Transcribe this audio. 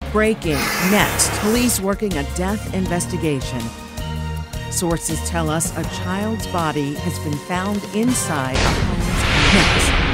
Breaking next. Police working a death investigation. Sources tell us a child's body has been found inside a home next.